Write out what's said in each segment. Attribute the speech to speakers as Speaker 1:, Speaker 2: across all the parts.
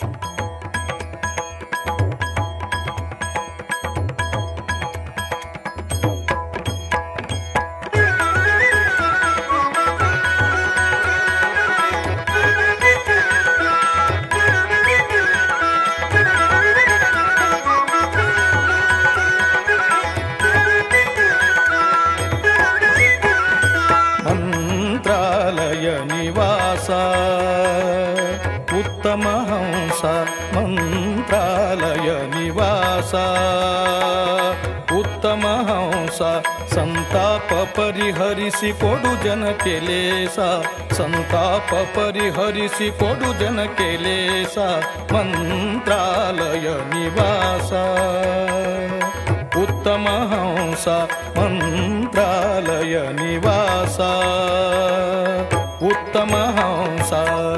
Speaker 1: ಉತ್ತಮ ಹಂಸ ಮಂತ್ರಾಲಯ ನಿವಾಸ ಉತ್ತಮ ಹಂಸ ಸಂತಾಪ ಪರಿಹರಿಸಿ ಕೊಡು ಜನಕ್ಕೆ ಲೇಸ ಸಂತಾಪ ಪರಿಹರಿಸಿ ಕೊಡು ಜನಕ್ಕೆ ಲೇಸ ಮಂತ್ರಾಲಯ ನಿವಾಸ ಉತ್ತಮ ಹಂಸ ಮಂತ್ರಾಲಯ ನಿವಾಸ ಉತ್ತಮ ಹಂಸ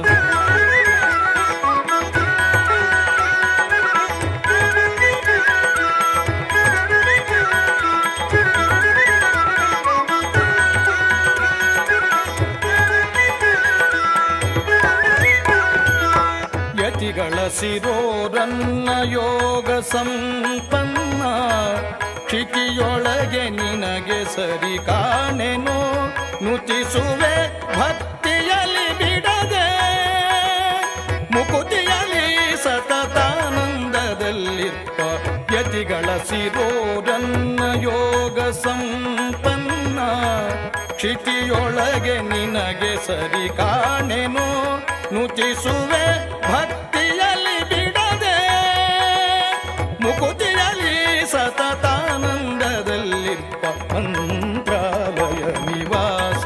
Speaker 1: ಯತಿಗಳ ಶಿರೋರನ್ನ ಯೋಗ ಸಂಪನ್ನ ಕ್ಷಿತಿಯೊಳಗೆ ನಿನಗೆ ಸರಿ ಕಾಣೆನು ನುತಿಸುವೆ ಭಕ್ತಿಯಲ್ಲಿ ಬಿಡದೆ ಮುಕುತಿಯಲ್ಲಿ ಸತತಾನಂದದಲ್ಲಿಪ್ಪ ಯತಿಗಳ ಶಿರೋರನ್ನ ಯೋಗ ಸಂಪನ್ನ ಕ್ಷಿತಿಯೊಳಗೆ ನಿನಗೆ ಸರಿ ಕಾಣೆನು ನುತಿಸುವೆ ಭಕ್ತಿಯಲ್ಲಿ ಬಿಡದೆ ಮುಕುತಿಯಲ್ಲಿ ಸತತಾನಂದದಲ್ಲಿಪ್ಪ ಮಂತ್ರಾಲಯ ನಿವಾಸ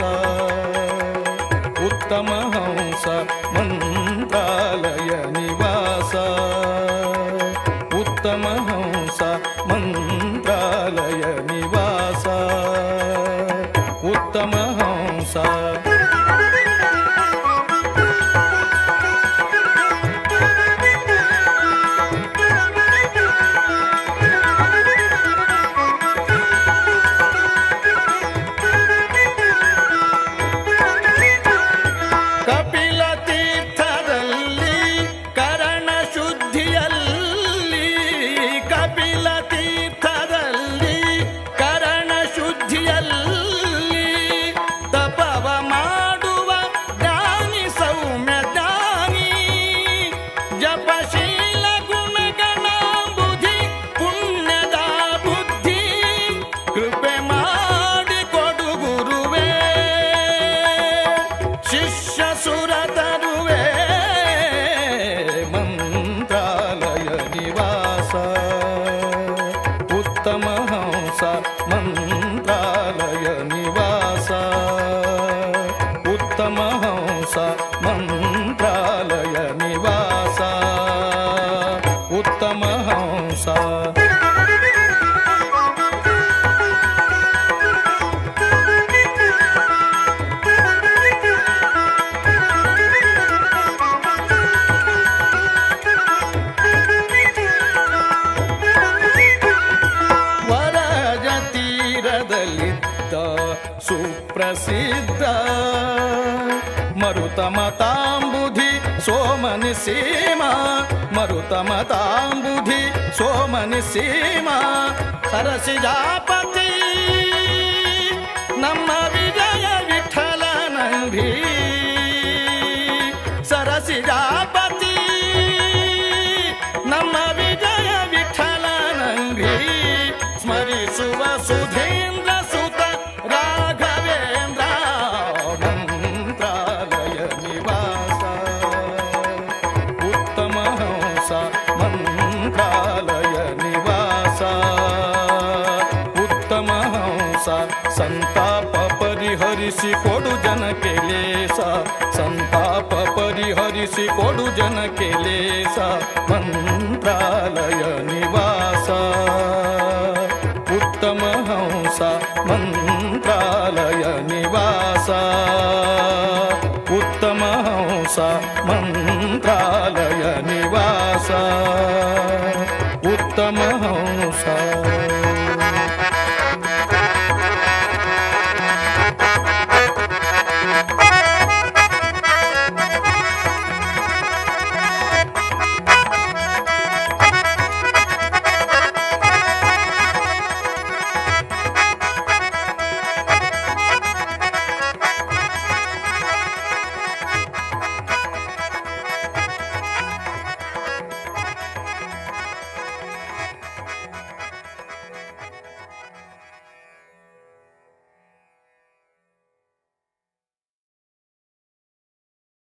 Speaker 1: ಉತ್ತಮ ಹಂಸ ಮಂತ್ರಾಲಯ ನಿವಾಸ ಉತ್ತಮ ಹಂಸ ಮಂತ್ರಾಲಯ ನಿವಾಸ ಉತ್ತಮ ಹಂಸ ಮಂತ್ರಾಲಯ ನಿವಾಸ ಉತ್ತಮ ಹಂಸ ವರಜ ತೀರದಲ್ಲಿದ್ದ ಸುಪ್ರಸಿದ್ಧ ಮರುತಮತಾಂಬುಧಿ ಸೋಮನಿ ಸೀಮಾ ಮರುತಮತಾಂಬುಧಿ ಸೋಮನಿ ಸೀಮಾ ಸರಸಿಜಾಪತಿ ನಮ್ಮ ವಿಜಯ ವಿಠಲನಂಭಿ ಸರಸಿಜಾಪತಿ ನಮ್ಮ ವಿಜಯ ವಿಠಲನಂಭಿ ಸ್ಮರಿಸುವ ಸುಧೀಂದ್ರ ಸುತ ರಾಘವೇಂದ್ರ ಮಂತ್ರಾಲಯ ನಿವಾಸ ಉತ್ತಮ ಹಂಸ ಮಂತ್ರಾಲಯ ನಿವಾಸ ಉತ್ತಮ ಹಂಸ ಸಂತಾಪ ಪರಿಹರಿಸಿ ಕೊಡು ಜನಕ್ಕೆ ಲೇಸ ಸಂತಾಪ ಪರಿಹರಿಸಿ ಕೊಡು ಜನಕ್ಕೆ ಲೇಸ ಮಂತ್ರಾಲಯ ನಿವಾಸ ಉತ್ತಮ ಹಂಸ ಮಂತ್ರಾಲಯ ನಿವಾಸ ಉತ್ತಮ ಹಂಸ ಮಂತ್ರಾಲಯ ನಿವಾಸ